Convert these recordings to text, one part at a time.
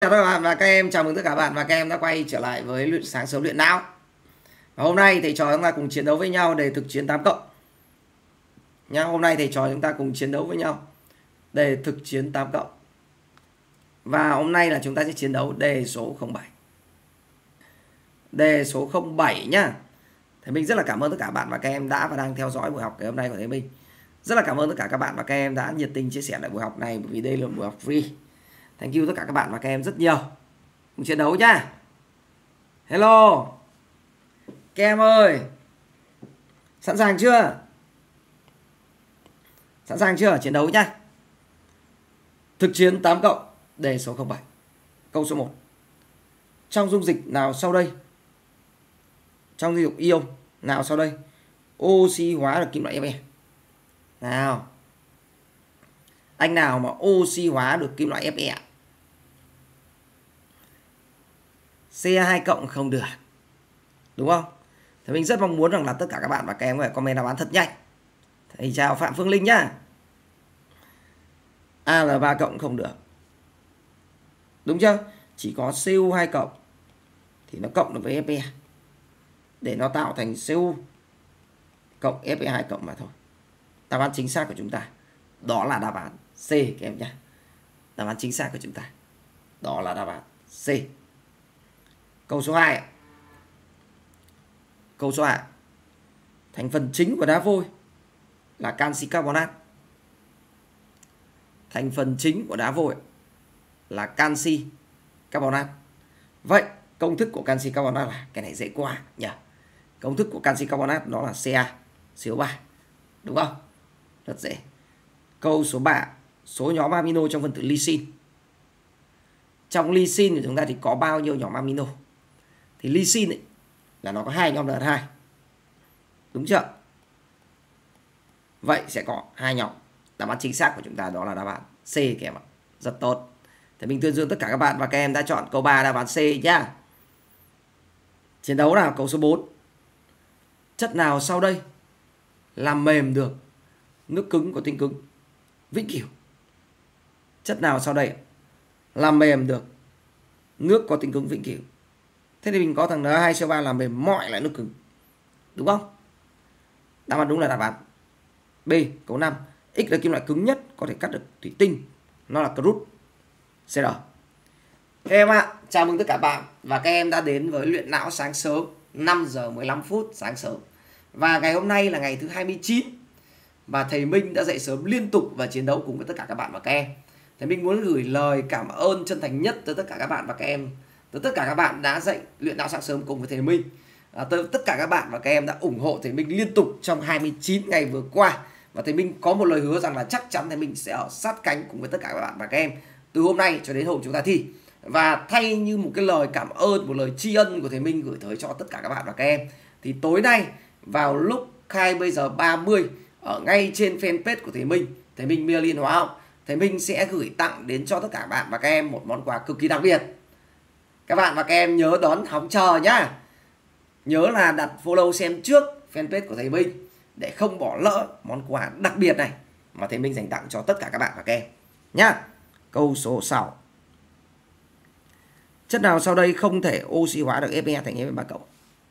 chào các bạn và các em, chào mừng tất cả bạn và các em đã quay trở lại với luyện sáng sớm luyện não. Và hôm nay thầy trò chúng ta cùng chiến đấu với nhau đề thực chiến 8 cộng. Nhá, hôm nay thầy trò chúng ta cùng chiến đấu với nhau đề thực chiến 8 cộng. Và hôm nay là chúng ta sẽ chiến đấu đề số 07. Đề số 07 nhá. Thầy Minh rất là cảm ơn tất cả bạn và các em đã và đang theo dõi buổi học ngày hôm nay của thầy Minh. Rất là cảm ơn tất cả các bạn và các em đã nhiệt tình chia sẻ lại buổi học này, bởi vì đây là một buổi học free. Thank you tất cả các bạn và các em rất nhiều. Cùng chiến đấu nhá. Hello các em ơi, sẵn sàng chưa? Sẵn sàng chưa? Chiến đấu nhá. Thực chiến 8 cộng đề số 07. Câu số 1. Trong dung dịch nào sau đây? Trong dung dịch ion nào sau đây oxy hóa được kim loại Fe? Nào, anh nào mà oxy hóa được kim loại Fe? Ce2 cộng không được, đúng không? Thì mình rất mong muốn rằng là tất cả các bạn và các em có thể comment đáp án thật nhanh. Thầy chào Phạm Phương Linh nhá. Al3 cộng không được, đúng chưa? Chỉ có Cu2 cộng thì nó cộng được với Fe để nó tạo thành Cu cộng Fe2 cộng mà thôi. Đáp án chính xác của chúng ta đó là đáp án C các em nhé. Đáp án chính xác của chúng ta đó là đáp án C. Câu số 2. Câu số 2. Thành phần chính của đá vôi là canxi carbonat. Thành phần chính của đá vôi là canxi carbonat. Vậy công thức của canxi carbonat là, cái này dễ quá nhỉ. Công thức của canxi carbonat đó là CaCO3, đúng không? Rất dễ. Câu số 3. Số nhóm amino trong phân tử lysine. Trong lysine của chúng ta thì có bao nhiêu nhóm amino? Thì lysine ấy, là nó có 2 nhóm NH2, đúng chưa? Vậy sẽ có 2 nhóm. Đáp án chính xác của chúng ta đó là đáp án C các em ạ. Rất tốt. Thì mình tuyên dương tất cả các bạn và các em đã chọn câu 3 đáp án C nhá. Chiến đấu nào, câu số 4. Chất nào sau đây làm mềm được nước cứng có tính cứng vĩnh cửu? Chất nào sau đây làm mềm được nước có tính cứng vĩnh cửu? Thế thì mình có thằng N2CO3 làm mềm mọi loại nước cứng, đúng không? Đáp án đúng là đáp án B, câu 5. X là kim loại cứng nhất có thể cắt được thủy tinh, nó là Crud Cr. Các em ạ, chào mừng tất cả bạn và các em đã đến với luyện não sáng sớm 5 giờ 15 phút sáng sớm. Và ngày hôm nay là ngày thứ 29 và thầy Minh đã dậy sớm liên tục và chiến đấu cùng với tất cả các bạn và các em. Thầy Minh muốn gửi lời cảm ơn chân thành nhất tới tất cả các bạn và các em, tới tất cả các bạn đã dậy luyện não sáng sớm cùng với thầy Minh, tới tất cả các bạn và các em đã ủng hộ thầy Minh liên tục trong 29 ngày vừa qua. Và thầy Minh có một lời hứa rằng là chắc chắn thầy Minh sẽ ở sát cánh cùng với tất cả các bạn và các em từ hôm nay cho đến hôm chúng ta thi. Và thay như một cái lời cảm ơn, một lời tri ân của thầy Minh gửi tới cho tất cả các bạn và các em, thì tối nay vào lúc 20 giờ 30 ở ngay trên fanpage của thầy Minh Mia Liên Hóa học, thầy Minh sẽ gửi tặng đến cho tất cả bạn và các em một món quà cực kỳ đặc biệt. Các bạn và các em nhớ đón hóng chờ nhá. Nhớ là đặt follow xem trước fanpage của thầy Minh để không bỏ lỡ món quà đặc biệt này mà thầy Minh dành tặng cho tất cả các bạn và các em nhá. Câu số 6. Chất nào sau đây không thể oxy hóa được Fe thành Fe3 cộng?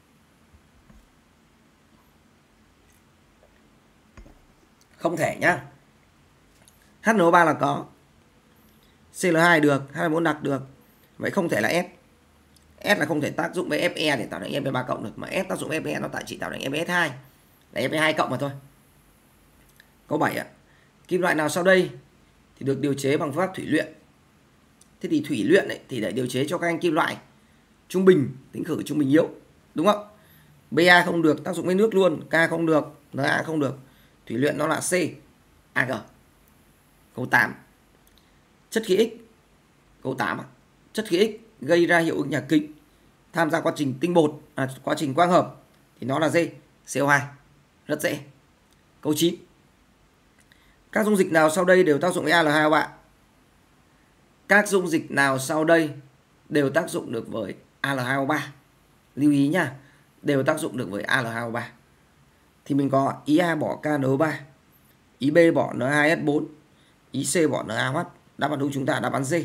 Không thể nhá. HNO3 là có, Cl2 được, H2O4 đặc được. Vậy không thể là S. S là không thể tác dụng với Fe để tạo thành Fe3 cộng được, mà S tác dụng với Fe nó chỉ tạo thành FeS2 là Fe2 cộng mà thôi. Câu 7 ạ. Kim loại nào sau đây thì được điều chế bằng phương pháp thủy luyện? Thế thì thủy luyện ấy, thì để điều chế cho các anh kim loại trung bình, tính khử trung bình yếu, đúng không? Ba không được, tác dụng với nước luôn. K không được, Na không được. Thủy luyện nó là C, Ag. Câu 8. Chất khí X. Câu 8 ạ. Chất khí X gây ra hiệu ứng nhà kính tham gia quá trình tinh bột, quá trình quang hợp thì nó là D, CO2. Rất dễ. Câu 9. Các dung dịch nào sau đây đều tác dụng với Al2O3? Các dung dịch nào sau đây đều tác dụng được với Al2O3? Lưu ý nha, đều tác dụng được với Al2O3. Thì mình có ý A bỏ KNO3, ý B bỏ N2S4, ý C bỏ NaOH. Đáp án đúng chúng ta đáp án D,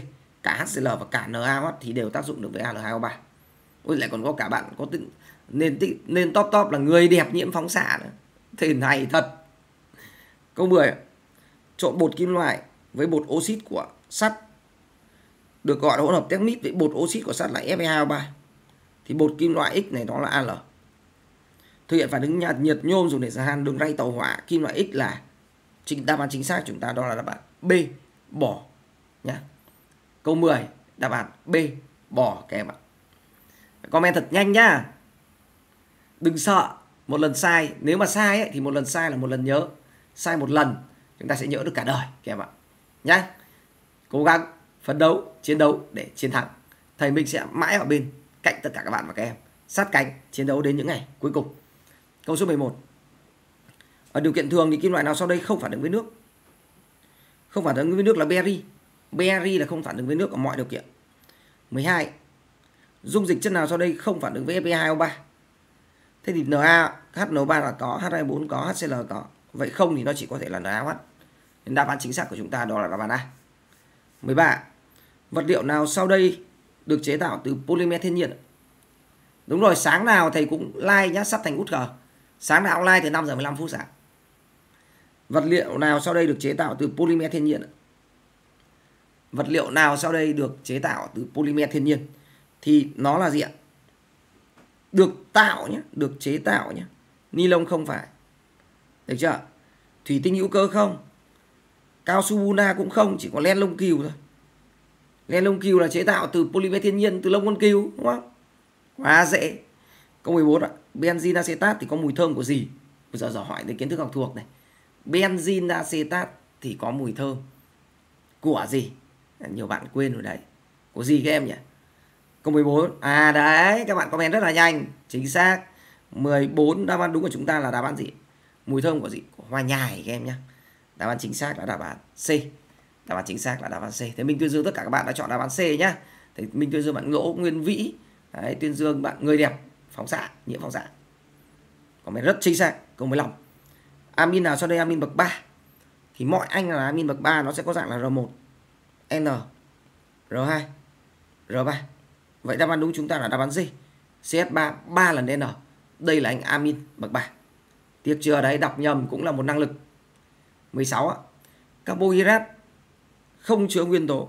cả HCl và cả NaOH thì đều tác dụng được với Al2O3. Ôi lại còn có cả bạn có nên top là người đẹp nhiễm phóng xạ nữa. Thế này thật. Câu 10. Trộn bột kim loại với bột oxit của sắt được gọi là hỗn hợp technit với bột oxit của sắt là Fe2O3. Thì bột kim loại X này đó là Al. Thực hiện phản ứng nhiệt nhôm dùng để hàn đường ray tàu hỏa kim loại X là đáp án chính xác chúng ta đó là đáp án B, bỏ nhá. Câu 10 đáp án B, bỏ các em ạ. Comment thật nhanh nhá. Đừng sợ một lần sai, nếu mà sai ấy, thì một lần sai là một lần nhớ, sai một lần chúng ta sẽ nhớ được cả đời các em ạ. Nhá. Cố gắng phấn đấu, chiến đấu để chiến thắng. Thầy Minh sẽ mãi ở bên cạnh tất cả các bạn và các em, sát cánh chiến đấu đến những ngày cuối cùng. Câu số 11. Ở điều kiện thường thì kim loại nào sau đây không phản ứng với nước? Không phản ứng với nước là beri. Beri là không phản ứng với nước ở mọi điều kiện. 12. Dung dịch chất nào sau đây không phản ứng với Fe2O3? Thế thì HNO3 là có, H2O4 có, HCl có. Vậy không thì nó chỉ có thể là NaOH. Nên đáp án chính xác của chúng ta đó là đáp án A. 13. Vật liệu nào sau đây được chế tạo từ polymer thiên nhiên? Đúng rồi, sáng nào thầy cũng like nhá, sắp thành út cờ. Sáng nào cũng like từ 5 giờ 15 phút sáng. Vật liệu nào sau đây được chế tạo từ polymer thiên nhiên? Vật liệu nào sau đây được chế tạo từ polymer thiên nhiên? Thì nó là gì ạ? Được tạo nhé, được chế tạo nhé. Ni lông không phải. Được chưa? Thủy tinh hữu cơ không. Cao su Buna cũng không, chỉ có len lông cừu thôi. Len lông cừu là chế tạo từ polymer thiên nhiên, từ lông con cừu, đúng không? Quá dễ. Câu 14 ạ. Benzene acetat thì có mùi thơm của gì? Bây giờ hỏi đến kiến thức học thuộc này. Benzene acetat thì có mùi thơm của gì? Nhiều bạn quên rồi đấy. Của gì các em nhỉ? Câu 14. À đấy, các bạn comment rất là nhanh. Chính xác. 14 đáp án đúng của chúng ta là đáp án gì? Mùi thơm của gì? Của hoa nhài các em nhé. Đáp án chính xác là đáp án C. Đáp án chính xác là đáp án C. Thế Minh tuyên dương tất cả các bạn đã chọn đáp án C nhá. Thế Minh tuyên dương bạn Ngỗ Nguyên Vĩ. Đấy, tuyên dương bạn người đẹp phóng xạ, nhiễm phóng xạ. Comment rất chính xác. Câu 15. Amin nào sau đây amin bậc 3? Thì mọi anh là amin bậc 3 nó sẽ có dạng là R1, N, R2, R3. Vậy đáp án đúng chúng ta là đáp án D. CH3 3 lần N. Đây là anh amin bậc 3. Tiếc chưa đấy, đọc nhầm cũng là một năng lực. 16 ạ. Carbohydrate không chứa nguyên tố.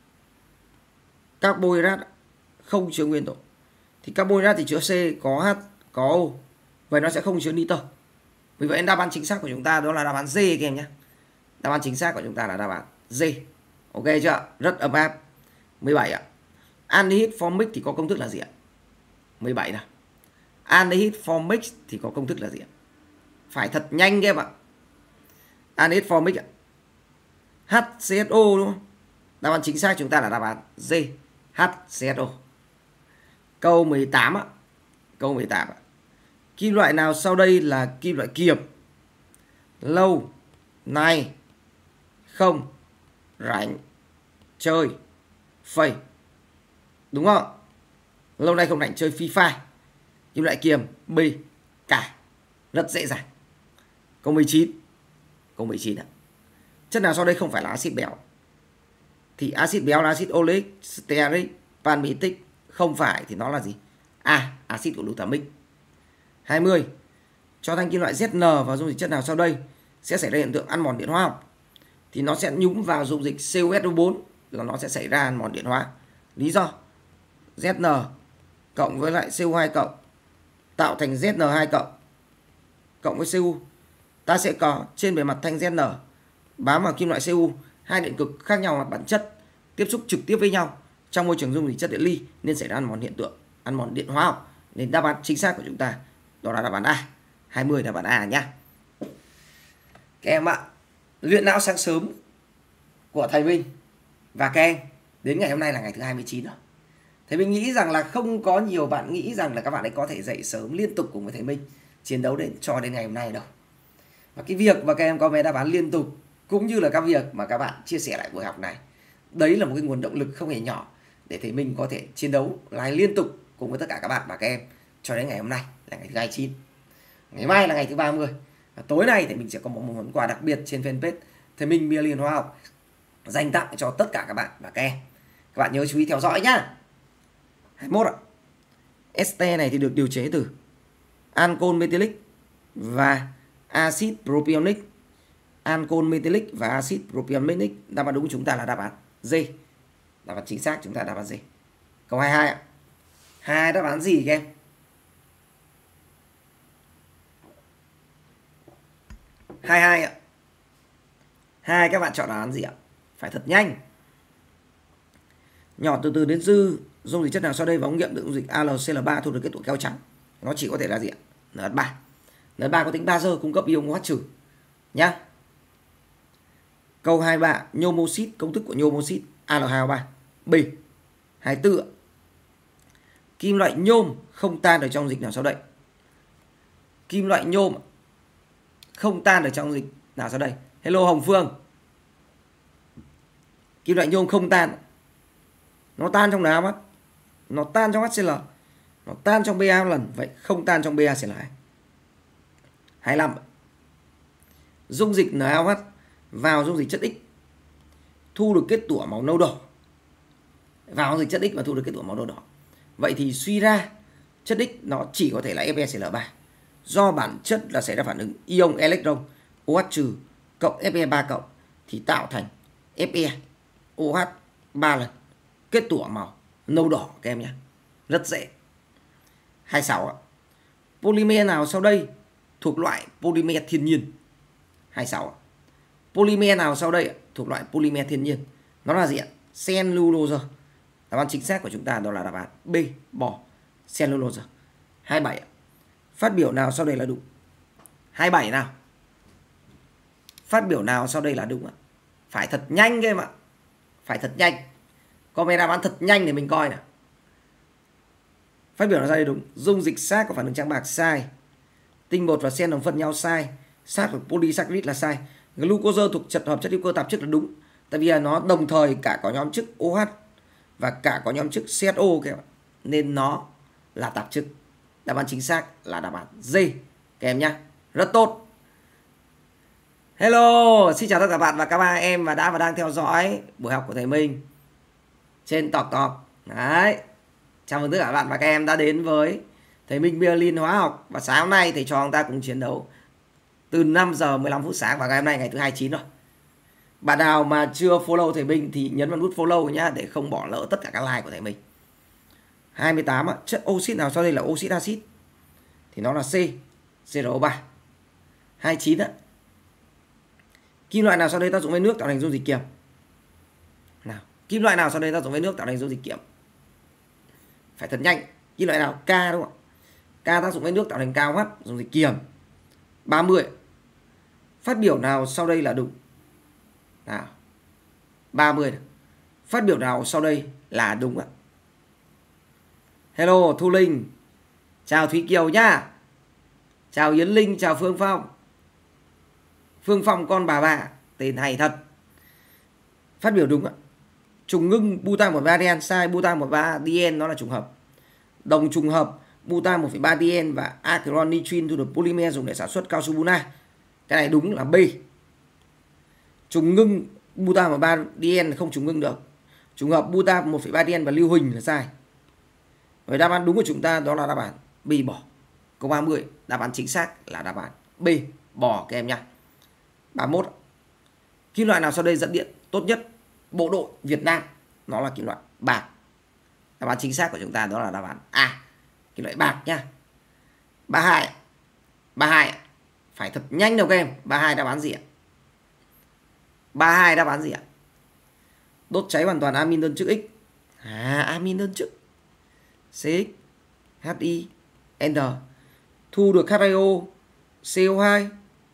Carbohydrate không chứa nguyên tố. Thì carbohydrate thì chứa C, có H, có O. Vậy nó sẽ không chứa nitơ. Vì vậy đáp án chính xác của chúng ta đó là đáp án D các em nhé. Đáp án chính xác của chúng ta là đáp án D. Ok chưa? Rất ấm áp. 17 ạ. Aldehyde formic thì có công thức là gì ạ? 17 nào. Aldehyde formic thì có công thức là gì ạ? Phải thật nhanh các em ạ. Aldehyde formic ạ. HCSO đúng không? Đáp án chính xác chúng ta là đáp án D. HCSO. Câu 18 ạ. Câu 18 ạ. Kim loại nào sau đây là kim loại kiềm? Lâu, nay, không, rảnh, chơi, phẩy. Đúng không? Lâu nay không rảnh chơi Free Fire. Kim loại kiềm B, cả. Rất dễ dàng. Câu 19. Câu 19 ạ. Chất nào sau đây không phải là axit béo? Thì axit béo là axit oleic, stearic, palmitic. Không phải thì nó là gì? A. Axit của glutamic. 20. Cho thanh kim loại ZN vào dung dịch chất nào sau đây sẽ xảy ra hiện tượng ăn mòn điện hóa học? Thì nó sẽ nhúng vào dung dịch CuSO4 là nó sẽ xảy ra ăn mòn điện hóa. Lý do ZN cộng với lại Cu2 cộng tạo thành ZN2 cộng với Cu. Ta sẽ có trên bề mặt thanh ZN bám vào kim loại Cu, hai điện cực khác nhau mặt bản chất tiếp xúc trực tiếp với nhau trong môi trường dung dịch chất điện ly nên xảy ra ăn mòn hiện tượng ăn mòn điện hóa học. Nên đáp án chính xác của chúng ta đó là đáp án A. 20 đáp án A nhá. Các em ạ, luyện não sáng sớm của thầy Minh và các em đến ngày hôm nay là ngày thứ 29 rồi. Thầy Minh nghĩ rằng là không có nhiều bạn nghĩ rằng là các bạn ấy có thể dậy sớm liên tục cùng với thầy Minh chiến đấu cho đến ngày hôm nay đâu. Và cái việc mà các em có vé đáp án liên tục cũng như là các việc mà các bạn chia sẻ lại buổi học này, đấy là một cái nguồn động lực không hề nhỏ để thầy Minh có thể chiến đấu lại liên tục cùng với tất cả các bạn và các em cho đến ngày hôm nay là ngày thứ 29. Ngày mai là ngày thứ 30. Và tối nay thì mình sẽ có một món quà đặc biệt trên fanpage Thầy Minh Bia Liên Hóa Học dành tặng cho tất cả các bạn và các em. Các bạn nhớ chú ý theo dõi nhá. 21 ạ. Este này thì được điều chế từ ancol methylic và axit propionic. Ancol methylic và axit propionic. Đáp án đúng của chúng ta là đáp án D. Đáp án chính xác chúng ta là đáp án D. Câu 22 ạ. Hai đáp án gì các em? 22 ạ. Hai các bạn chọn đáp án gì ạ? Phải thật nhanh. Nhỏ từ từ đến dư, dung dịch chất nào sau đây và ống nghiệm được dung dịch AlCl3 thu được kết tủa keo trắng? Nó chỉ có thể là gì ạ? NH3. NH3 có tính bazơ cung cấp ion OH trừ nhá. Câu 23, nhôm oxit, công thức của nhôm oxit Al2O3. B. 24 ạ. Kim loại nhôm không tan được trong dịch nào sau đây? Kim loại nhôm không tan được trong dịch nào sau đây? Hello Hồng Phương. Kim loại nhôm không tan. Nó tan trong NaOH, nó tan trong HCl, nó tan trong Ba lần, vậy không tan trong BaCl2. 25. Dung dịch NaOH vào dung dịch chất X thu được kết tủa màu nâu đỏ. Vào dung dịch chất X và thu được kết tủa màu nâu đỏ. Vậy thì suy ra chất X nó chỉ có thể là FeCl3. Do bản chất là xảy ra phản ứng ion electron OH trừ cộng Fe3 cộng thì tạo thành FeOH 3 lần. Kết tủa màu nâu đỏ các em nhé. Rất dễ. 26 ạ. Polymer nào sau đây thuộc loại polymer thiên nhiên? 26 ạ. Polymer nào sau đây thuộc loại polymer thiên nhiên? Nó là gì ạ? Cellulose. Đáp án chính xác của chúng ta đó là đáp án B. Bò. Cellulose. 27 ạ. Phát biểu nào sau đây là đúng? 27 nào. Phát biểu nào sau đây là đúng ạ? Phải thật nhanh các em ạ. Phải thật nhanh. Comment đáp án thật nhanh để mình coi nào. Phát biểu nào sau đây đúng? Dung dịch sát có phản ứng trắng bạc sai. Tinh bột và xen đồng phân nhau sai. Sát của polysaccharide là sai. Glucose thuộc chất hợp chất hữu cơ tạp chất là đúng. Tại vì là nó đồng thời cả có nhóm chức OH và cả có nhóm chức CSO các em ạ. Nên nó là tạp chất. Đáp án chính xác là đáp án D các em nhé. Rất tốt. Hello, xin chào tất cả các bạn và các ba em và đã và đang theo dõi buổi học của thầy Minh trên Tọc Tọc. Đấy. Chào mừng tất cả các bạn và các em đã đến với thầy Minh Berlin hóa học. Và sáng hôm nay thầy cho chúng ta cùng chiến đấu từ 5 giờ 15 phút sáng và ngày hôm nay ngày thứ 29 rồi. Bạn nào mà chưa follow thầy Minh thì nhấn vào nút follow nhá để không bỏ lỡ tất cả các like của thầy Minh. 28 chất oxit nào sau đây là oxit axit? Thì nó là C, CrO3. 29 kim loại nào sau đây tác dụng với nước tạo thành dung dịch kiềm? Nào, kim loại nào sau đây tác dụng với nước tạo thành dung dịch kiềm? Phải thật nhanh. Kim loại nào? K đúng không ạ? K tác dụng với nước tạo thành KOH, dung dịch kiềm. 30. Phát biểu nào sau đây là đúng? Nào. 30. Phát biểu nào sau đây là đúng ạ? Hello Thu Linh. Chào Thúy Kiều nhá. Chào Yến Linh, chào Phương Phong. Phương Phong con bà, tên hay thật. Phát biểu đúng ạ. Trùng ngưng butan 1,3-diene sai, butan 1,3-diene nó là trùng hợp. Đồng trùng hợp butan 1,3-diene và acrylonitrile thu được polymer dùng để sản xuất cao su buna. Cái này đúng là B. Trùng ngưng butan 1,3-diene không trùng ngưng được. Trùng hợp butan 1,3-diene và lưu huỳnh là sai. Vậy đáp án đúng của chúng ta đó là đáp án B, bò. Câu 30, đáp án chính xác là đáp án B, bò các em nhé. 31. Kim loại nào sau đây dẫn điện tốt nhất bộ đội Việt Nam? Nó là kim loại bạc. Đáp án chính xác của chúng ta đó là đáp án A, kim loại bạc nhá. 32. 32. Phải thật nhanh đâu các em. 32 đáp án gì ạ? 32 đáp án gì ạ? Đốt cháy hoàn toàn amin đơn chức X. Amin đơn chức CX HI N thu được H2O CO2.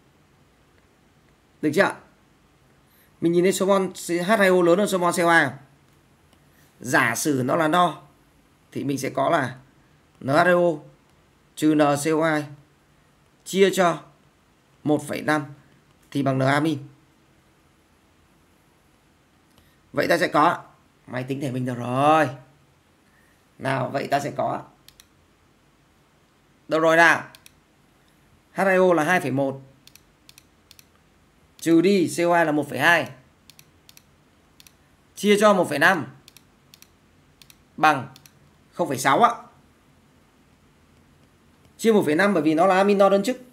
Được chưa? Mình nhìn thấy số mol H2O lớn hơn số mol CO2 không? Giả sử nó là no thì mình sẽ có là NH2O trừ NCO2 chia cho 1,5 thì bằng N-amin. Vậy ta sẽ có, máy tính thể mình được rồi. Nào, vậy ta sẽ có. Được rồi nào. H2O là 2,1 trừ đi CO2 là 1,2 chia cho 1,5 bằng 0,6 ạ. Chia 1,5 bởi vì nó là amino đơn chức.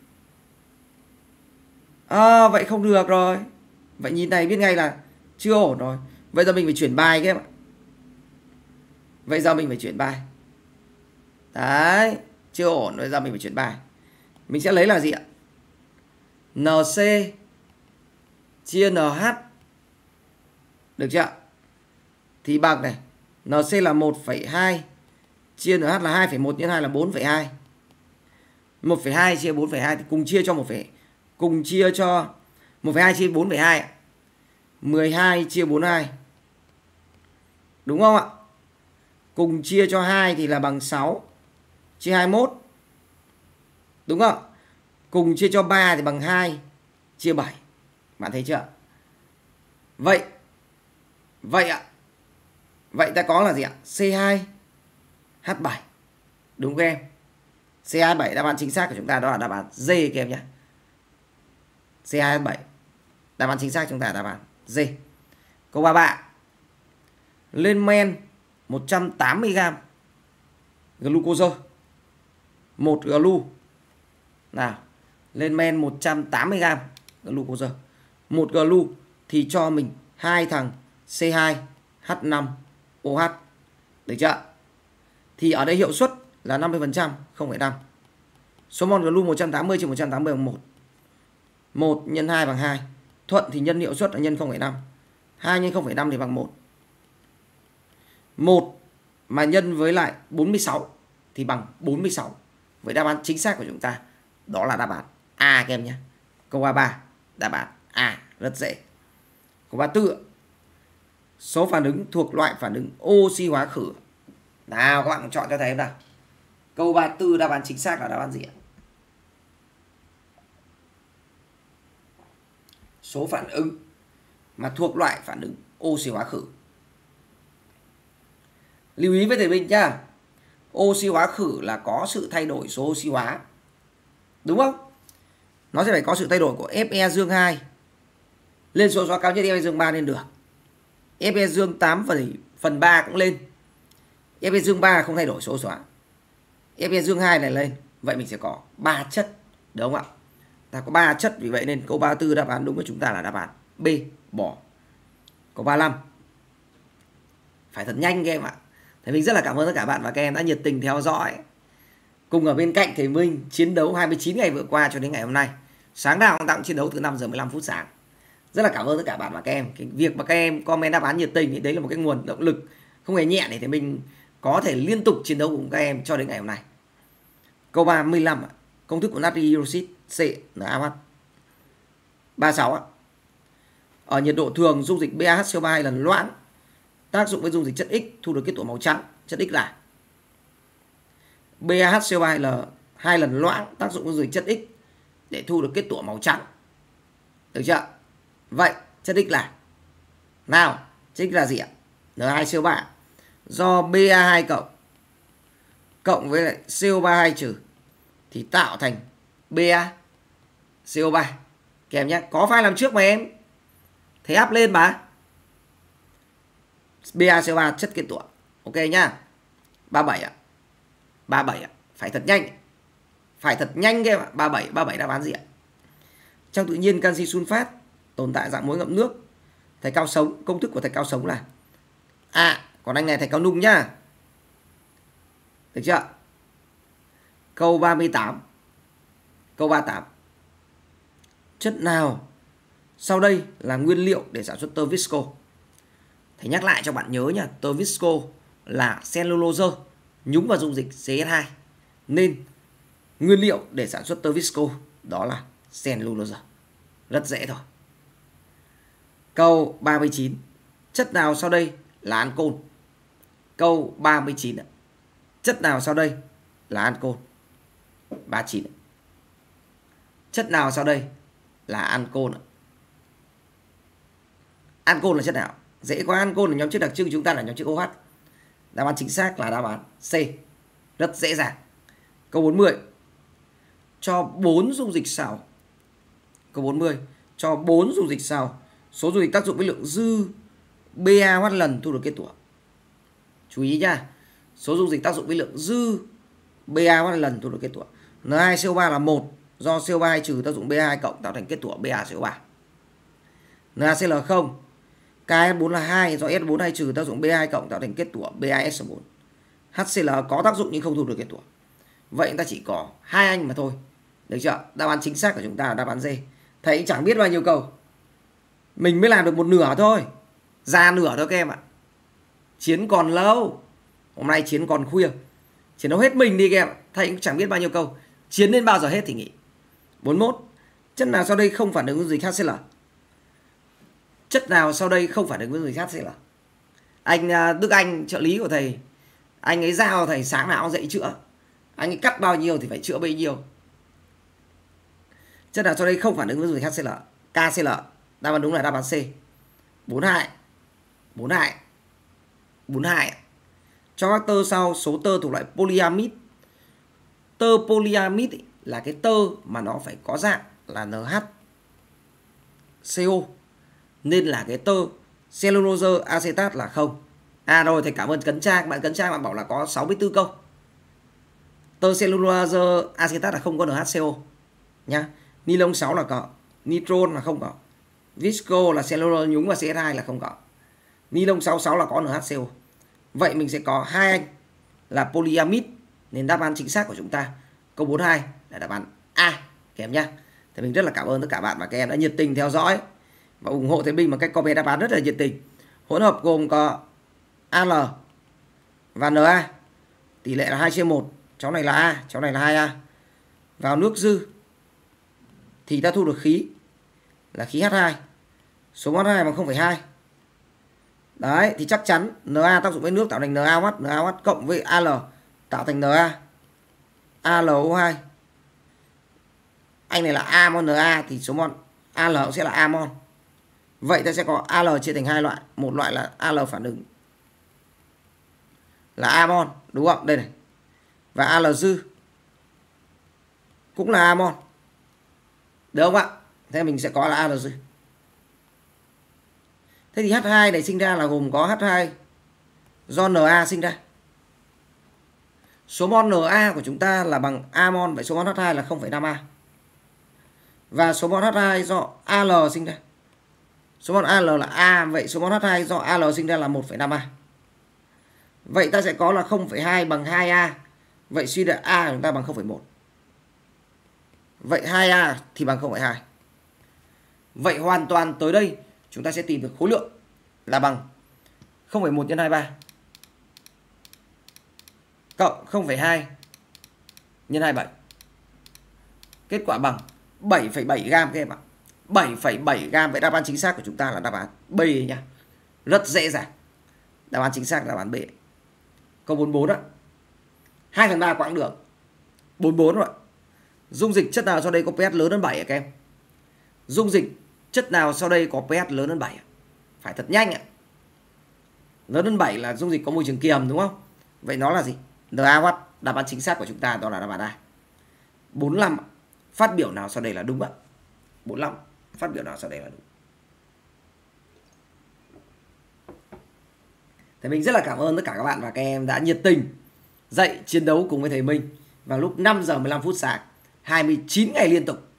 Vậy không được rồi. Vậy nhìn này biết ngay là chưa ổn rồi. Vậy giờ mình phải chuyển bài các em ạ. Vậy giờ mình phải chuyển bài. Đấy, chưa ổn. Bây giờ mình phải chuyển bài. Mình sẽ lấy là gì ạ? NC chia NH. Được chưa? Thì bằng này, NC là 1,2 chia NH là 2,1 nhân 2 là 4,2. 1,2 chia 4,2 thì cùng chia cho 1,2 chia 4,2 ạ. 12 chia 42. Đúng không ạ? Cùng chia cho 2 thì là bằng 6 chia 21. Đúng không? Cùng chia cho 3 thì bằng 2 chia 7. Bạn thấy chưa? Vậy ạ. Vậy ta có là gì ạ? C2H7. Đúng không em? C27 đáp án chính xác của chúng ta đó là đáp án D các em nhé. C2H7 đáp án chính xác chúng ta là đáp án D. Câu 33. Lên men 180g glucose 1 glu. Nào, lên men 180g glucose 1 glu thì cho mình 2 thằng C2H5OH. Được chưa? Thì ở đây hiệu suất là 50%, 0,5. Số mol glu 180 trên 180 bằng 1. 1 nhân 2 bằng 2. Thuận thì nhân hiệu suất là nhân 0,5. 2 nhân 0,5 thì bằng 1. 1 mà nhân với lại 46 thì bằng 46. Vậy đáp án chính xác của chúng ta đó là đáp án A các em nhé. Câu 33 đáp án A rất dễ. Câu 34. Số phản ứng thuộc loại phản ứng oxy hóa khử. Nào các bạn chọn cho thầy em nào. Câu 34 đáp án chính xác là đáp án gì ạ? Số phản ứng mà thuộc loại phản ứng oxy hóa khử. Lưu ý với thầy Minh nhá. Oxy hóa khử là có sự thay đổi số oxy hóa. Đúng không? Nó sẽ phải có sự thay đổi của Fe dương 2 lên số oxy hóa cao nhất Fe dương 3 lên được. Fe dương 8 phần 3 cũng lên. Fe dương 3 không thay đổi số oxy hóa. Fe dương 2 này lên. Vậy mình sẽ có 3 chất. Đúng không ạ? Ta có 3 chất, vì vậy nên câu 34 đáp án đúng của chúng ta là đáp án B, bỏ. Câu 35. Phải thật nhanh các em ạ. Thầy Minh rất là cảm ơn tất cả bạn và các em đã nhiệt tình theo dõi. Cùng ở bên cạnh thầy Minh chiến đấu 29 ngày vừa qua cho đến ngày hôm nay. Sáng nào cũng chiến đấu từ 5 giờ 15 phút sáng. Rất là cảm ơn tất cả bạn và các em. Cái việc mà các em comment đáp án nhiệt tình thì đấy là một cái nguồn động lực không hề nhẹ để thầy Minh có thể liên tục chiến đấu cùng các em cho đến ngày hôm nay. Câu 35. Công thức của natri hydroxit CNaOH. 36. Ở nhiệt độ thường dung dịch BaHCO3 2 lần loãng tác dụng với dung dịch chất X thu được kết tủa màu trắng. Chất X là BaHCO3 là 2 lần loãng tác dụng với dung dịch chất X để thu được kết tủa màu trắng. Được chưa? Vậy chất X là nào? Chất X là gì ạ? N2CO3 do Ba2 cộng với lại CO3 2- thì tạo thành BaCO3. Các em nhé, có file làm trước mà em. Thế áp lên mà. BaCO3 chất kết tủa. Ok nhá. 37 ạ. 37 ạ. Phải thật nhanh. Phải thật nhanh các em ạ. 37 đáp án gì ạ? Trong tự nhiên canxi sunfat tồn tại dạng muối ngậm nước. Thạch cao sống, công thức của thạch cao sống là còn anh này thạch cao nung nhá. Được chưa? Câu 38. Câu 38. Chất nào sau đây là nguyên liệu để sản xuất tơ visco? Thầy nhắc lại cho bạn nhớ nha, tơ visco là cellulose nhúng vào dung dịch CH2. Nên nguyên liệu để sản xuất tơ visco đó là cellulose. Rất dễ thôi. Câu 39. Chất nào sau đây là ancol? Câu 39. Chất nào sau đây là ancol? 39. Chất nào sau đây là ancol? Ancol là chất nào? Dễ quá, ancol là nhóm chất đặc trưng, chúng ta là nhóm chất OH. Đáp án chính xác là đáp án C. Rất dễ dàng. Câu 40. Cho 4 dung dịch sau. Câu 40. Cho 4 dung dịch sau. Số dung dịch tác dụng với lượng dư BaOH lần thu được kết tủa. Chú ý nha. Số dung dịch tác dụng với lượng dư BA lần thu được kết tủa. N2CO3 là 1 do CO3 trừ tác dụng B2 cộng tạo thành kết tủa BaCO3. NaCl 0. KS4 là 2 do S4 trừ tác dụng B2 cộng tạo thành kết tủa BaS4. HCl có tác dụng nhưng không thu được kết tủa. Vậy chúng ta chỉ có 2 anh mà thôi. Được chưa? Đáp án chính xác của chúng ta là đáp án D. Thầy chẳng biết bao nhiêu câu. Mình mới làm được một nửa thôi. Ra nửa thôi các em ạ. Chiến còn lâu. Hôm nay chiến còn khuya. Chiến đấu hết mình đi các em. Thầy cũng chẳng biết bao nhiêu câu. Chiến đến bao giờ hết thì nghỉ. 41. Chất nào sau đây không phản ứng với dung dịch HCl? Chất nào sau đây không phản ứng với dung dịch HCl? Anh Đức Anh, trợ lý của thầy, anh ấy giao thầy sáng nào dạy chữa. Anh ấy cắt bao nhiêu thì phải chữa bấy nhiêu. Chất nào sau đây không phản ứng với dung dịch HCl? KCl. Đáp án đúng là đáp án C. 42. 42. 42. Cho các tơ sau số tơ thuộc loại polyamide. Tơ polyamide là cái tơ mà nó phải có dạng là NHCO. Nên là cái tơ cellulose acetat là không. Rồi thầy cảm ơn Cấn Trang. Bạn Cấn Trang bạn bảo là có 64 câu. Tơ cellulose acetat là không có NHCO nhá. Nilon 6 là có. Nitron là không có. Visco là cellulose nhúng và CS2 là không có. Nilon 66 là có NHCO. Vậy mình sẽ có 2 anh là polyamide. Nên đáp án chính xác của chúng ta câu 42 là đáp án A các em nhá. Thì mình rất là cảm ơn tất cả bạn và các em đã nhiệt tình theo dõi và ủng hộ thầy Minh bằng cách comment đáp án rất là nhiệt tình. Hỗn hợp gồm có Al và Na. Tỷ lệ là 2/1. Cháu này là A, cháu này là 2A. Vào nước dư thì ta thu được khí là khí H2. Số mol H2 bằng 0,2. Đấy, thì chắc chắn Na tác dụng với nước tạo thành NaOH, NaOH cộng với Al tạo thành Na. AlO2. Anh này là A mol Na thì số mol Al cũng sẽ là A mol. Vậy ta sẽ có Al chia thành 2 loại. Một loại là Al phản ứng là A mol, đúng không? Đây này. Và Al dư cũng là A mol. Được không ạ? Thế mình sẽ có là Al dư. Thế thì H2 này sinh ra là gồm có H2 do Na sinh ra. Số mol Na của chúng ta là bằng A mol, vậy số mol H2 là 0,5A. Và số mol H2 do Al sinh ra. Số mol Al là A, vậy số mol H2 do Al sinh ra là 1,5A. Vậy ta sẽ có là 0,2 bằng 2A. Vậy suy ra A của chúng ta bằng 0,1. Vậy 2A thì bằng 0,2. Vậy hoàn toàn tới đây chúng ta sẽ tìm được khối lượng là bằng 0,1 nhân 23 cộng 0,2 nhân 27. Kết quả bằng 7,7 gam các em ạ. 7,7 gam. Vậy đáp án chính xác của chúng ta là đáp án B nhá. Rất dễ dàng. Đáp án chính xác là đáp án B. Câu 44 đó. 2/3 quãng đường. 44 rồi. Dung dịch chất nào sau đây có pH lớn hơn 7 các em? Dung dịch chất nào sau đây có pH lớn hơn 7? Phải thật nhanh ạ. Lớn hơn 7 là dung dịch có môi trường kiềm đúng không? Vậy nó là gì? NaOH. Đáp án chính xác của chúng ta đó là đáp án A. 45. Phát biểu nào sau đây là đúng ạ? 45. Phát biểu nào sau đây là đúng? Thì mình rất là cảm ơn tất cả các bạn và các em đã nhiệt tình dạy chiến đấu cùng với thầy Minh vào lúc 5 giờ 15 phút sáng 29 ngày liên tục.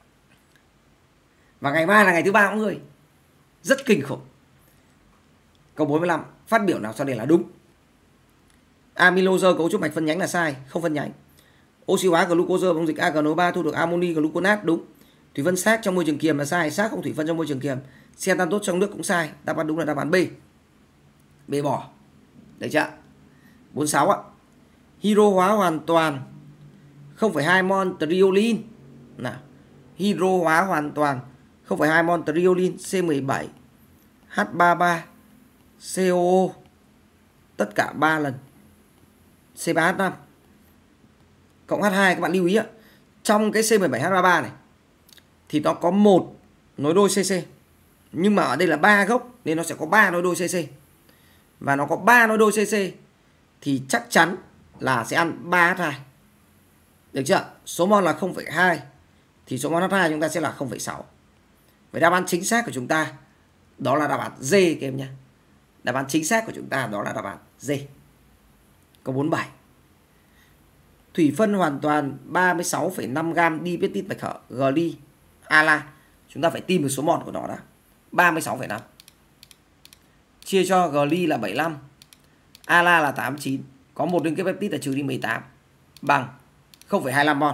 Và ngày mai là ngày thứ 3 mọi người. Rất kinh khủng. Câu 45. Phát biểu nào sau đây là đúng? Amylose cấu trúc mạch phân nhánh là sai, không phân nhánh. Oxy hóa glucose bằng dung dịch AgNO3 thu được amoni gluconat đúng. Thủy phân xác trong môi trường kiềm là sai, xác không thủy phân trong môi trường kiềm. Xetan tốt trong nước cũng sai. Đáp án đúng là đáp án B. B bỏ. Được chưa? 46 ạ. Hydro hóa hoàn toàn 0,2 mol triolin. Nào. Hydro hóa hoàn toàn 0,2 mol triolin C17 H33 COO tất cả 3 lần C3H5 cộng H2. Các bạn lưu ý ạ. Trong cái C17H33 này thì nó có một nối đôi CC. Nhưng mà ở đây là 3 gốc nên nó sẽ có 3 nối đôi CC. Và nó có 3 nối đôi CC thì chắc chắn là sẽ ăn 3H2. Được chưa? Số mol là 0,2 thì số mol H2 chúng ta sẽ là 0,6. Vậy đáp án chính xác của chúng ta đó là đáp án D các em nhé. Đáp án chính xác của chúng ta đó là đáp án D. Câu 47. Thủy phân hoàn toàn 36,5 gam dipeptide bạch hở gly ala. Chúng ta phải tìm được số mol của nó đã. 36,5 chia cho gly là 75, ala là 89, có một liên kết peptide là trừ đi 18 bằng 0,25 mol.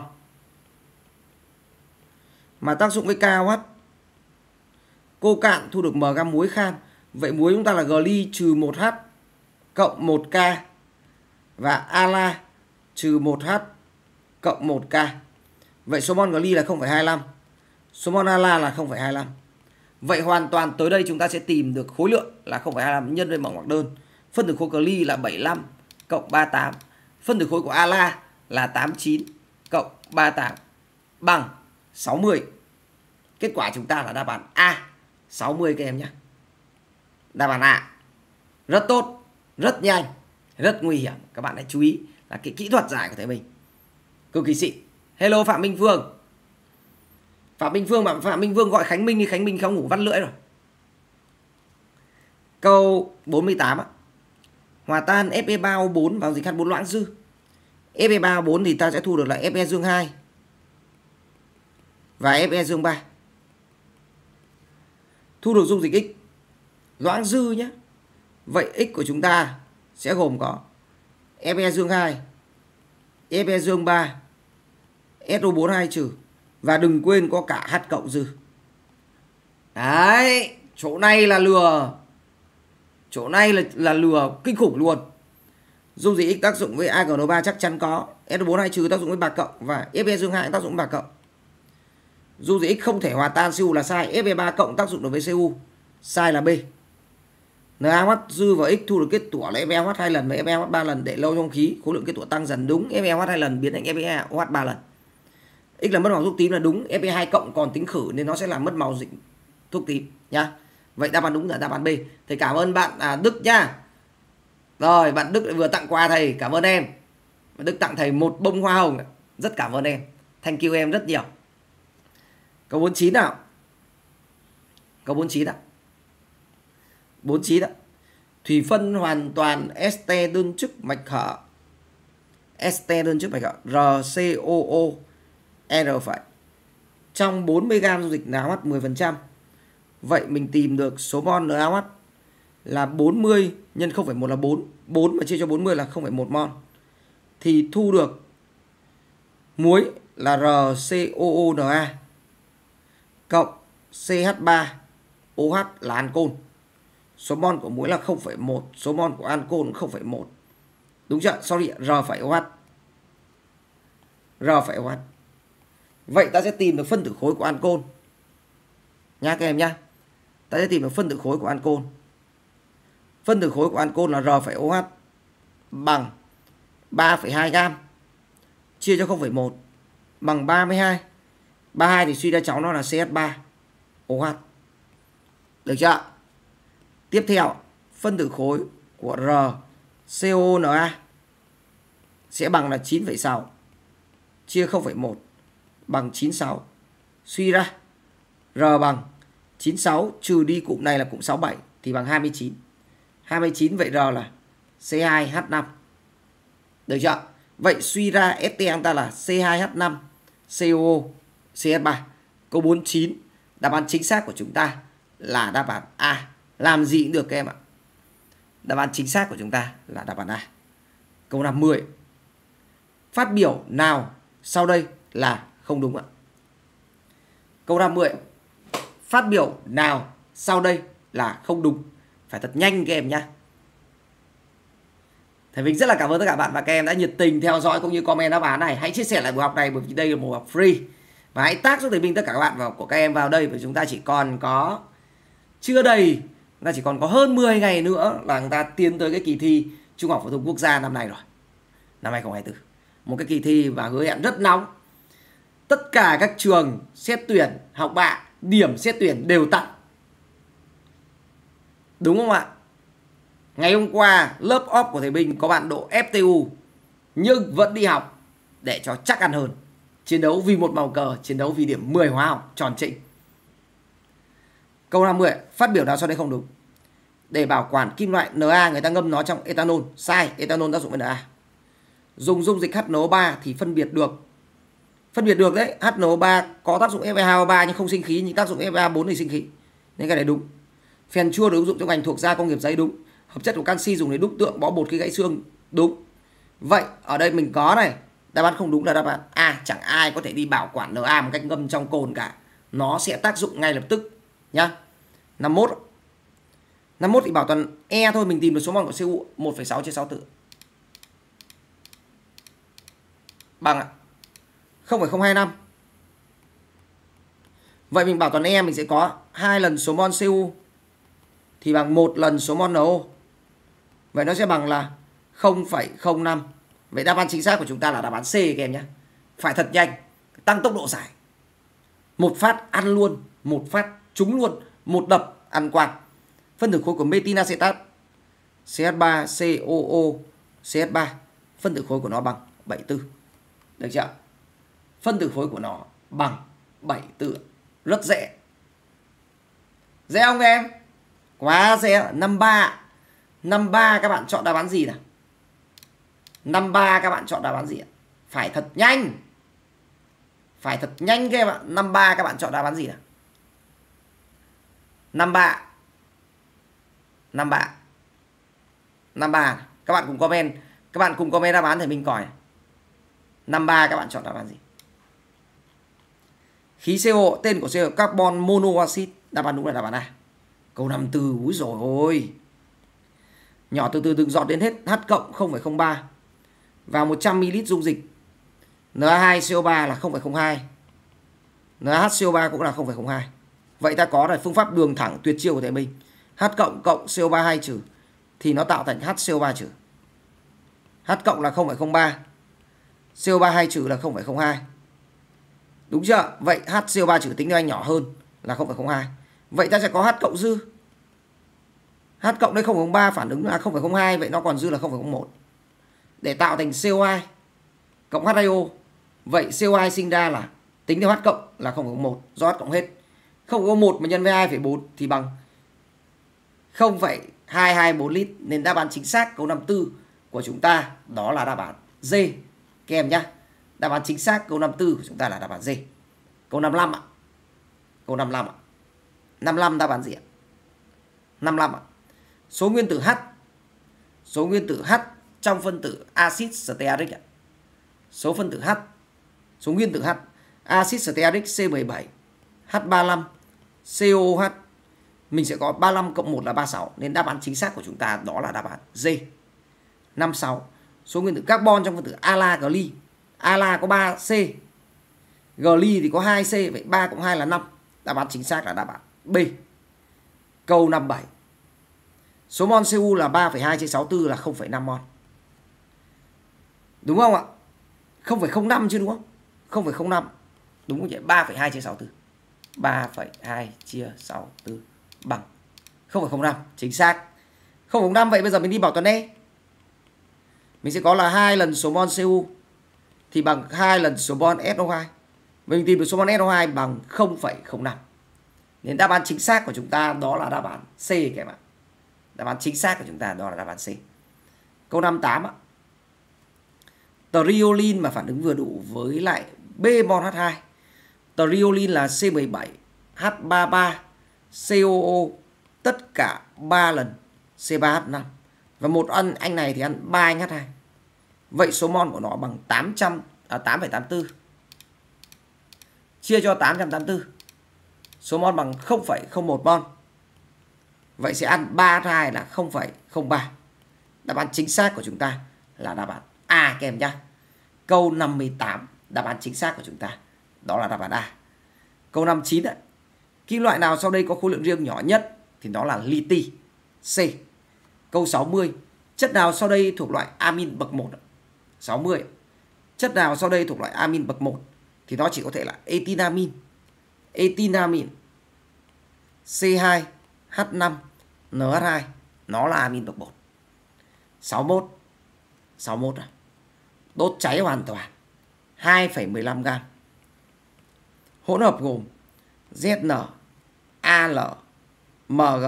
Mà tác dụng với KOH, cô cạn thu được m gam muối khan. Vậy muối chúng ta là gly trừ 1H cộng 1K và ala trừ 1H cộng 1K. Vậy số mol gly là 0,25, số mol ala là 0,25. Vậy hoàn toàn tới đây chúng ta sẽ tìm được khối lượng là 0,25 nhân với mỏng hoặc đơn. Phân tử khối gly là 75 cộng 38. Phân tử khối của ala là 89 cộng 38 bằng 60. Kết quả chúng ta là đáp án A, 60 các em nhé. Đáp án A. Rất tốt, rất nhanh, rất nguy hiểm. Các bạn hãy chú ý là cái kỹ thuật giải của thầy mình. Cực kỳ xịn. Hello Phạm Minh Phương. Phạm Minh Phương gọi Khánh Minh đi, Khánh Minh không ngủ vắt lưỡi rồi. Câu 48 á. Hòa tan Fe3O4 vào dịch H4 loãng dư. Fe3O4 thì ta sẽ thu được là Fe2 và Fe3. Thu được dung dịch X loãng dư nhé. Vậy X của chúng ta sẽ gồm có Fe2, Fe3, SO4 2 trừ. Và đừng quên có cả H cộng dư. Đấy, chỗ này là lừa. Chỗ này là lừa kinh khủng luôn. Dung dịch X tác dụng với AgNO3 chắc chắn có. SO4 2 trừ tác dụng với bạc cộng và Fe2 tác dụng với bạc cộng. Dung dịch X không thể hòa tan Cu là sai. Fe3 cộng tác dụng đối với Cu. Sai là B. NaOH dư vào X thu được kết tủa là FeOH 2 lần và FeOH 3 lần, để lâu trong khí, khối lượng kết tủa tăng dần đúng. FeOH 2 lần biến thành FeOH 3 lần. X là mất màu thuốc tím là đúng. Fe2 cộng còn tính khử nên nó sẽ làm mất màu dịch thuốc tím nhá. Vậy đáp án đúng là đáp án B. Thầy cảm ơn bạn Đức nhá. Rồi, bạn Đức vừa tặng quà thầy, cảm ơn em. Bạn Đức tặng thầy một bông hoa hồng. Rất cảm ơn em. Thank you em rất nhiều. Câu 49 nào. Câu 49 ạ. 49 ạ. Thủy phân hoàn toàn este đơn chức mạch hở. Este đơn chức mạch hở RCOO R phải. Trong 40g dung dịch NaOH 10%. Vậy mình tìm được số mol NaOH là 40 nhân 0,1 là 4. 4 mà chia cho 40 là 0,1 mol. Thì thu được muối là RCOONa cộng CH3OH là ancol. Số mol của muối là 0,1, số mol của ancol 0,1. Đúng chưa? Sorry, R-OH. R-OH. Vậy ta sẽ tìm được phân tử khối của ancol. Nha các em nhá. Ta sẽ tìm được phân tử khối của ancol. Phân tử khối của ancol là R-OH bằng 3,2 gam chia cho 0,1 bằng 32. 32 thì suy ra cháu nó là CH3OH. Được chưa? Tiếp theo, phân tử khối của RCONa sẽ bằng là 9,6 chia 0,1 bằng 96. Suy ra R bằng 96 trừ đi cụm này là cụm 67 thì bằng 29. 29 vậy R là C2H5. Được chưa? Vậy suy ra ST chúng ta là C2H5 COO CH3. Câu 49, đáp án chính xác của chúng ta là đáp án A. Làm gì cũng được các em ạ. Đáp án chính xác của chúng ta là đáp án A. Câu 50. Phát biểu nào sau đây là không đúng ạ? Câu 50. Phát biểu nào sau đây là không đúng? Phải thật nhanh các em nhé. Thầy Vinh rất là cảm ơn tất cả bạn và các em đã nhiệt tình theo dõi cũng như comment đáp án này. Hãy chia sẻ lại buổi học này bởi vì đây là một buổi học free. Và hãy tag giúp thầy Vinh tất cả các bạn của các em vào đây, bởi chúng ta chỉ còn có chưa đầy, chúng ta chỉ còn có hơn 10 ngày nữa là chúng ta tiến tới cái kỳ thi Trung học phổ thông quốc gia năm nay rồi. Năm 2024. Một cái kỳ thi và hứa hẹn rất nóng. Tất cả các trường xét tuyển học bạ, điểm xét tuyển đều tăng. Đúng không ạ? Ngày hôm qua lớp off của thầy Bình có bạn độ FTU nhưng vẫn đi học để cho chắc ăn hơn. Chiến đấu vì một màu cờ, chiến đấu vì điểm 10 hóa học tròn trịnh. Câu 50. Phát biểu nào sau đây không đúng? Để bảo quản kim loại Na người ta ngâm nó trong ethanol. Sai, ethanol tác dụng với Na. dùng dung dịch HNO3 thì phân biệt được đấy. HNO3 có tác dụng Fe2O3 nhưng không sinh khí, nhưng tác dụng Fe4 thì sinh khí, nên cái này đúng. Phèn chua được ứng dụng trong ngành thuộc da công nghiệp giấy, đúng. Hợp chất của canxi dùng để đúc tượng bó bột khi gãy xương, đúng. Vậy ở đây mình có này, đáp án không đúng là đáp án A. Chẳng ai có thể đi bảo quản Na một cách ngâm trong cồn cả, nó sẽ tác dụng ngay lập tức nhá. 51 thì bảo toàn E thôi, mình tìm được số mol của Cu 1,6/64 bằng 0,025. Vậy mình bảo toàn E mình sẽ có 2 lần số mol Cu thì bằng 1 lần số mol NO. Vậy nó sẽ bằng là 0,05. Vậy đáp án chính xác của chúng ta là đáp án C các em nhé. Phải thật nhanh, tăng tốc độ giải. Một phát ăn luôn, một phát trúng luôn, một đập ăn quang. Phân tử khối của metinacetat CH3COO CH3, phân tử khối của nó bằng 74. Được chưa? Phân tử khối của nó bằng 74. Rất dễ. Dễ không các em? Quá dễ. 53 các bạn chọn đáp án gì nào? 53 các bạn chọn đáp án gì ạ? Phải thật nhanh. Phải thật nhanh các em ạ. 53 các bạn chọn đáp án gì nào? 53. Các bạn cùng comment. Các bạn cùng comment đáp án để mình coi. 53 các bạn chọn đáp án gì? Khí CO, tên của CO carbon monoxide. Đáp án đúng là đáp án A. Câu 54. Úi dồi ôi. Nhỏ từ từ đừng dọn đến hết. H cộng 0,03 vào 100 ml dung dịch. Na2CO3 là 0,02. NaHCO3 cũng là 0,02. Vậy ta có là phương pháp đường thẳng tuyệt chiêu của thầy Minh. H cộng cộng CO3 2 trừ thì nó tạo thành HCO3 trừ. H cộng là 0,03. CO3 2 trừ là 0,02. Đúng chưa? Vậy HCO3 trừ tính ra nhỏ hơn là 0,02. Vậy ta sẽ có H cộng dư. H cộng đây 0,03 phản ứng là 0,02. Vậy nó còn dư là 0,01. Để tạo thành CO2 cộng H2O. Vậy CO2 sinh ra là tính theo H cộng là 0,01. Do H cộng hết. 0,01 mà nhân với 2,4 thì bằng 0,224 lít. Nên đáp án chính xác câu 54 của chúng ta đó là đáp án D. Các em nhé. Đáp án chính xác câu 54 của chúng ta là đáp án D. Câu 55 ạ. Câu 55 ạ. 55 đáp án gì ạ? 55 ạ. Số nguyên tử H. Số nguyên tử H trong phân tử axit stearic ạ. Số phân tử H. Số nguyên tử H. Axit stearic C17, H35, COOH. Mình sẽ có 35 cộng 1 là 36. Nên đáp án chính xác của chúng ta đó là đáp án D. 56. Số nguyên tử carbon trong phân tử ala gly. Ala có 3C, gly thì có 2C. Vậy 3 cộng 2 là 5. Đáp án chính xác là đáp án B. Câu 57. Số mol Cu là 3,2/64 là 0,5 mol. Đúng không ạ? 0,05 chứ đúng không? 0,05. Đúng không chị? 3,2/64. 3,2/64 bằng 0,05. Chính xác. 0,05. Vậy bây giờ mình đi bảo toàn E. Mình sẽ có là 2 lần số mol Cu thì bằng 2 lần số mol SO2. Mình tìm được số mol SO2 bằng 0,05. Nên đáp án chính xác của chúng ta đó là đáp án C các em ạ. Đáp án chính xác của chúng ta đó là đáp án C. Câu 58 ạ. Triolin mà phản ứng vừa đủ với lại B mol H2. Triolin là C17, H33, COO, tất cả 3 lần C3H5. Và một anh này thì ăn 3 anh H2. Vậy số mol của nó bằng 8,84. Chia cho 884. Số mol bằng 0,01 mol. Vậy sẽ ăn 3 H2 là 0,03. Đáp án chính xác của chúng ta là đáp án A các em nhé. Câu 58. Đáp án chính xác của chúng ta đó là đáp án A. Câu 59 đấy. Kim loại nào sau đây có khối lượng riêng nhỏ nhất? Thì đó là li-ti. C. Câu 60. Chất nào sau đây thuộc loại amin bậc 1? 60. Chất nào sau đây thuộc loại amin bậc 1? Thì nó chỉ có thể là etinamin. Etinamin. C2, H5, NH2. Nó là amin bậc 1. 61. 61 à. Đốt cháy hoàn toàn 2,15 gram. Hỗn hợp gồm ZN, Al, Mg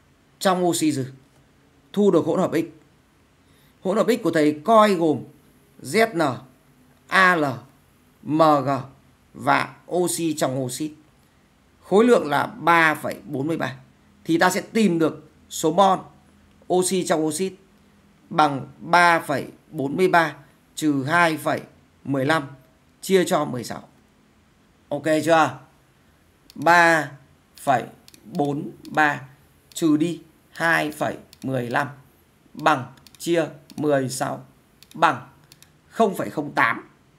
trong oxy dư. Thu được hỗn hợp X. Hỗn hợp X của thầy coi gồm ZN, Al, Mg và oxy trong oxit. Khối lượng là 3,43. Thì ta sẽ tìm được số mol oxy trong oxit bằng 3,43 trừ 2,15 chia cho 16. Ok chưa? 3,43 trừ đi 2,15 bằng chia 16 bằng 0,08.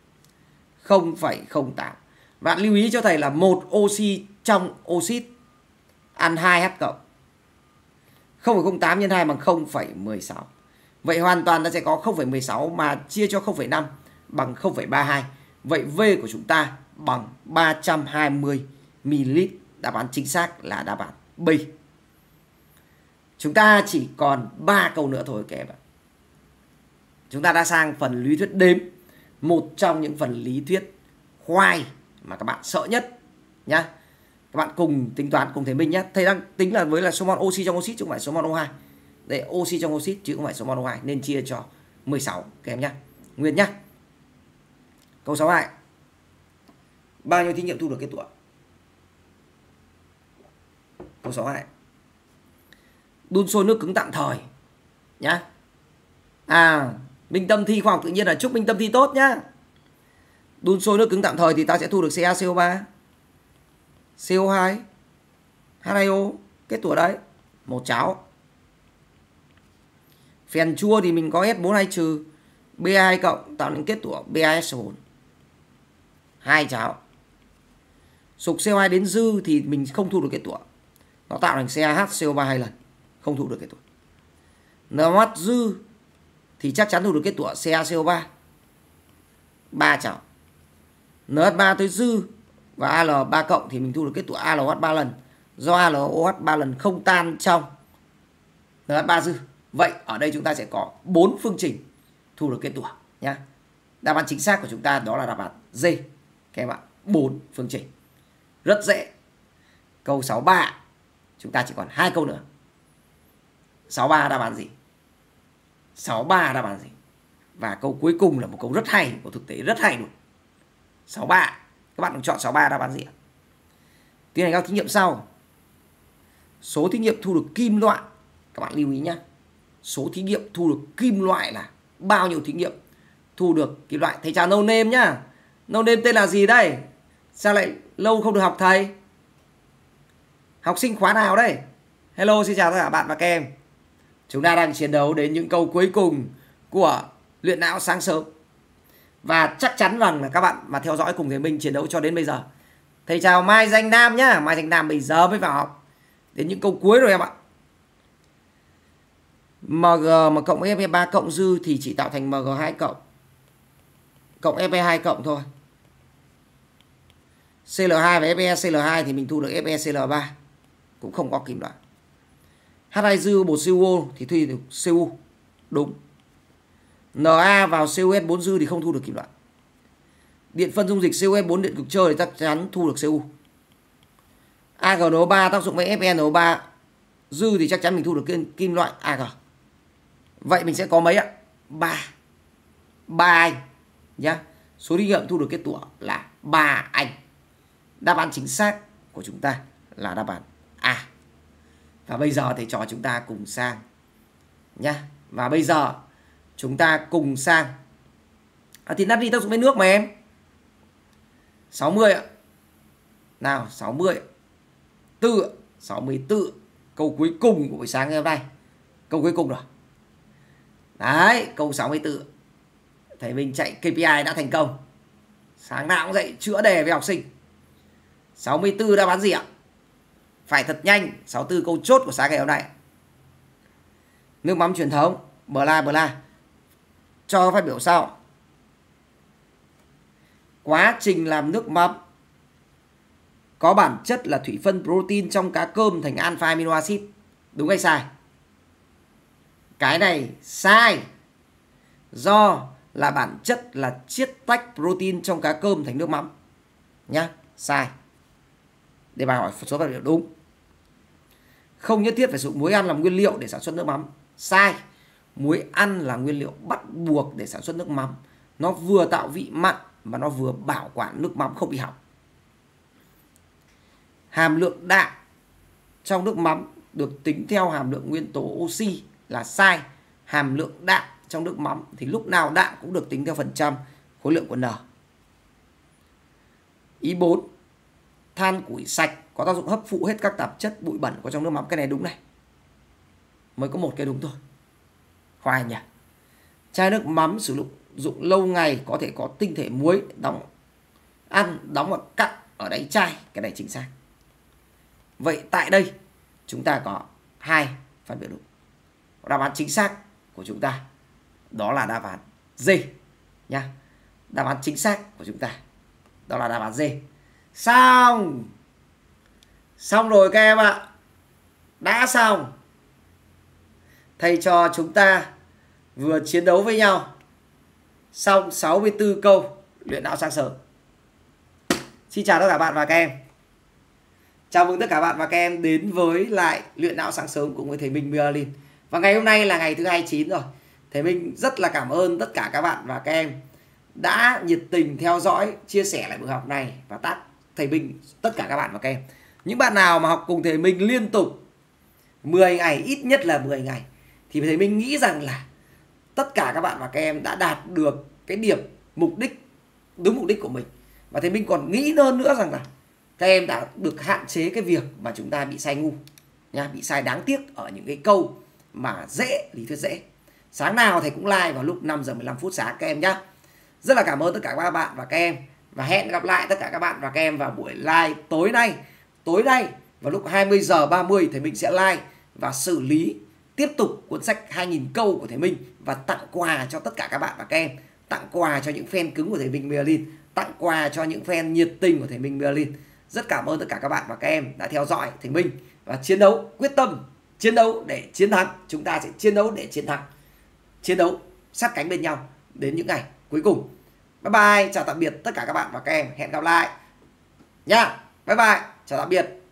0,08. Bạn lưu ý cho thầy là một oxy trong oxit ăn 2H cộng. 0,08 nhân 2 bằng 0,16. Vậy hoàn toàn ta sẽ có 0,16 mà chia cho 0,5 bằng 0,32. Vậy V của chúng ta bằng 320 ml. Đáp án chính xác là đáp án B. Chúng ta chỉ còn 3 câu nữa thôi các em ạ. Chúng ta đã sang phần lý thuyết đếm, một trong những phần lý thuyết khoai mà các bạn sợ nhất nhá. Các bạn cùng tính toán cùng thầy Minh nhé. Thầy đang tính là với là số mol oxy trong oxit chứ không phải số mol O2. Đây oxy trong oxit chứ không phải số mol O2 nên chia cho 16 các em nhé. Nguyên nhá. Câu 62. Bao nhiêu thí nghiệm thu được kết quả? Câu 62. Đun sôi nước cứng tạm thời nhá. Minh Tâm thi khoa học tự nhiên là chúc Minh Tâm thi tốt nhá. Đun sôi nước cứng tạm thời thì ta sẽ thu được CaCO3, CO2, H2O, kết tủa đấy, một cháo. Phèn chua thì mình có S42-, Ba2+ tạo nên kết tủa BaS4, 2 cháo. Sục CO2 đến dư thì mình không thu được kết tủa, nó tạo thành CaHCO3 2 lần, không thu được kết tủa. NH dư thì chắc chắn thu được kết tủa CaCO3, 3 cháo. NH3 tới dư và Al3+ thì mình thu được kết tủa ALOH 3 lần, do ALOH 3 lần không tan trong NH3 dư. Vậy ở đây chúng ta sẽ có 4 phương trình thu được kết tủa nhá. Đáp án chính xác của chúng ta đó là đáp án D. Các em ạ, 4 phương trình. Rất dễ. Câu 63 chúng ta chỉ còn 2 câu nữa. 63 đáp án gì? 63 đáp án gì? Và câu cuối cùng là một câu rất hay, của thực tế rất hay luôn. 63. Các bạn chọn 63 đáp án gì ạ? Tiến hành các thí nghiệm sau. Số thí nghiệm thu được kim loại. Các bạn lưu ý nhé. Số thí nghiệm thu được kim loại là bao nhiêu thí nghiệm thu được kim loại? Thầy chào No Name nhá. No Name tên là gì đây? Sao lại lâu không được học thầy? Học sinh khóa nào đây? Hello, xin chào tất cả bạn và các em. Chúng ta đang chiến đấu đến những câu cuối cùng của luyện não sáng sớm. Và chắc chắn rằng là các bạn mà theo dõi cùng thầy Minh chiến đấu cho đến bây giờ. Thầy chào Mai Danh Nam nhá. Mai Danh Nam bây giờ mới vào học. Đến những câu cuối rồi em ạ. Mg mà cộng Fe3+ dư thì chỉ tạo thành Mg2+ cộng Fe2+ thôi. Cl2 và FeCl2 thì mình thu được FeCl3, cũng không có kim loại. H2 dư bột CuO thì thu được Cu, đúng. Na vào CuS4 dư thì không thu được kim loại. Điện phân dung dịch CuS4 điện cực trơ thì chắc chắn thu được Cu. AgNO3 tác dụng với FeNO3 dư thì chắc chắn mình thu được kim loại Ag. Vậy mình sẽ có mấy ạ? 3. 3 anh nhá. Số thí nghiệm thu được kết tủa là 3 anh. Đáp án chính xác của chúng ta là đáp án A. Và bây giờ thầy trò chúng ta cùng sang nhá. Và bây giờ chúng ta cùng sang thì natri tác dụng với nước mà em. 60 ạ. Nào 60. 64. Câu cuối cùng của buổi sáng ngày hôm nay. Câu cuối cùng rồi. Đấy, câu 64. Thầy mình chạy KPI đã thành công. Sáng nào cũng dậy chữa đề với học sinh. 64 đáp án gì ạ? Phải thật nhanh. 64 câu chốt của sáng ngày hôm nay. Nước mắm truyền thống. Bla. Cho phát biểu sau. Quá trình làm nước mắm có bản chất là thủy phân protein trong cá cơm thành alpha amino acid. Đúng hay sai? Cái này sai. Do là bản chất là chiết tách protein trong cá cơm thành nước mắm. Nhá, sai. Để bài hỏi số phát biểu đúng. Không nhất thiết phải sử dụng muối ăn làm nguyên liệu để sản xuất nước mắm. Sai. Muối ăn là nguyên liệu bắt buộc để sản xuất nước mắm. Nó vừa tạo vị mặn mà nó vừa bảo quản nước mắm không bị hỏng. Hàm lượng đạm trong nước mắm được tính theo hàm lượng nguyên tố oxy là sai. Hàm lượng đạm trong nước mắm thì lúc nào đạm cũng được tính theo phần trăm khối lượng của N. Ý 4. Than củi sạch có tác dụng hấp phụ hết các tạp chất bụi bẩn có trong nước mắm. Cái này đúng này. Mới có một cái đúng thôi. Khoai nhỉ. Chai nước mắm sử dụng lâu ngày có thể có tinh thể muối đóng và cặn ở đáy chai. Cái này chính xác. Vậy tại đây chúng ta có 2 phát biểu đúng. Đáp án chính xác của chúng ta đó là đáp án D nhá. Đáp án chính xác của chúng ta đó là đáp án D. Xong rồi các em ạ. Đã xong. Thầy trò chúng ta vừa chiến đấu với nhau xong 64 câu luyện não sáng sớm. Xin chào tất cả bạn và các em. Chào mừng tất cả bạn và các em đến với lại luyện não sáng sớm cùng với thầy Minh Myelin. Và ngày hôm nay là ngày thứ 29 rồi. Thầy Minh rất là cảm ơn tất cả các bạn và các em đã nhiệt tình theo dõi, chia sẻ lại buổi học này và tag thầy Minh tất cả các bạn và các em. Những bạn nào mà học cùng thầy Minh liên tục 10 ngày, ít nhất là 10 ngày thì thầy Minh nghĩ rằng là tất cả các bạn và các em đã đạt được cái điểm đúng mục đích của mình. Và thầy Minh còn nghĩ hơn nữa rằng là các em đã được hạn chế cái việc mà chúng ta bị sai ngu nha, bị sai đáng tiếc ở những cái câu mà dễ, lý thuyết dễ. Sáng nào thầy cũng live vào lúc 5 giờ 15 phút sáng các em nhé. Rất là cảm ơn tất cả các bạn và các em. Và hẹn gặp lại tất cả các bạn và các em vào buổi live tối nay. Tối nay vào lúc 20 giờ 30 thầy Minh sẽ live và xử lý tiếp tục cuốn sách 2000 câu của thầy Minh và tặng quà cho tất cả các bạn và các em. Tặng quà cho những fan cứng của thầy Minh Myelin, tặng quà cho những fan nhiệt tình của thầy Minh Myelin. Rất cảm ơn tất cả các bạn và các em đã theo dõi thầy Minh và chiến đấu, quyết tâm chiến đấu để chiến thắng. Chúng ta sẽ chiến đấu để chiến thắng, chiến đấu sát cánh bên nhau đến những ngày cuối cùng. Bye bye, chào tạm biệt tất cả các bạn và các em. Hẹn gặp lại nha. Bye bye, chào tạm biệt.